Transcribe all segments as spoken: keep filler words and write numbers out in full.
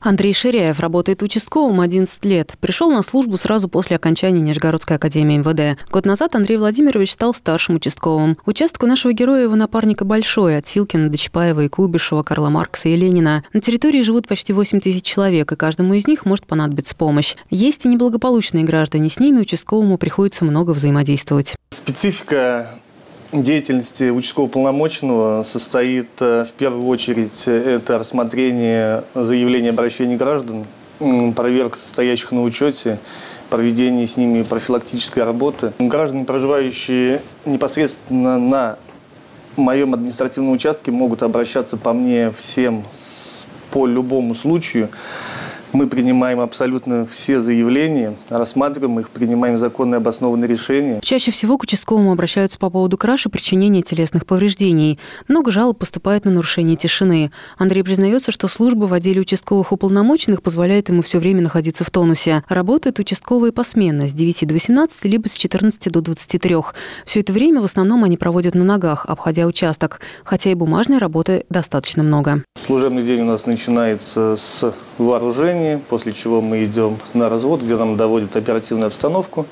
Андрей Ширяев работает участковым одиннадцать лет. Пришел на службу сразу после окончания Нижегородской академии эм вэ дэ. Год назад Андрей Владимирович стал старшим участковым. Участок у нашего героя и его напарника большой. От Силкина до Чапаева и Куйбышева, Карла Маркса и Ленина. На территории живут почти восемь тысяч человек, и каждому из них может понадобиться помощь. Есть и неблагополучные граждане. С ними участковому приходится много взаимодействовать. Специфика деятельности участкового уполномоченного состоит в первую очередь это рассмотрение заявлений обращений граждан, проверка состоящих на учете, проведение с ними профилактической работы. Граждане, проживающие непосредственно на моем административном участке, могут обращаться по мне всем по любому случаю. Мы принимаем абсолютно все заявления, рассматриваем их, принимаем законные обоснованные решения. Чаще всего к участковому обращаются по поводу краж и причинения телесных повреждений. Много жалоб поступает на нарушение тишины. Андрей признается, что служба в отделе участковых уполномоченных позволяет ему все время находиться в тонусе. Работают участковые посменно с девяти до восемнадцати, либо с четырнадцати до двадцати трёх. Все это время в основном они проводят на ногах, обходя участок, хотя и бумажной работы достаточно много. Служебный день у нас начинается с вооружения, после чего мы идем на развод, где нам доводят оперативную обстановку,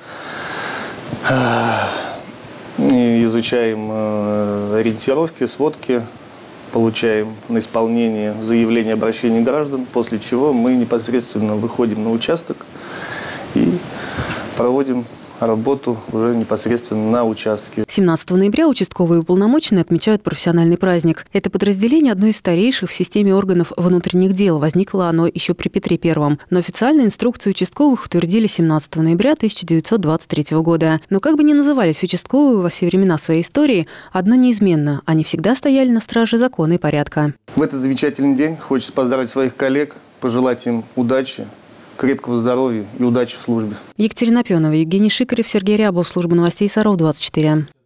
изучаем ориентировки, сводки, получаем на исполнение заявления обращений граждан, после чего мы непосредственно выходим на участок и проводим работу уже непосредственно на участке. семнадцатого ноября участковые уполномоченные отмечают профессиональный праздник. Это подразделение одно из старейших в системе органов внутренних дел. Возникло оно еще при Петре Первом. Но официально инструкцию участковых утвердили семнадцатого ноября тысяча девятьсот двадцать третьего года. Но как бы ни назывались участковые во все времена своей истории, одно неизменно – они всегда стояли на страже закона и порядка. В этот замечательный день хочется поздравить своих коллег, пожелать им удачи, крепкого здоровья и удачи в службе. Екатерина Пенова, Евгений Шикарев, Сергей Рябов, служба новостей Саров двадцать четыре.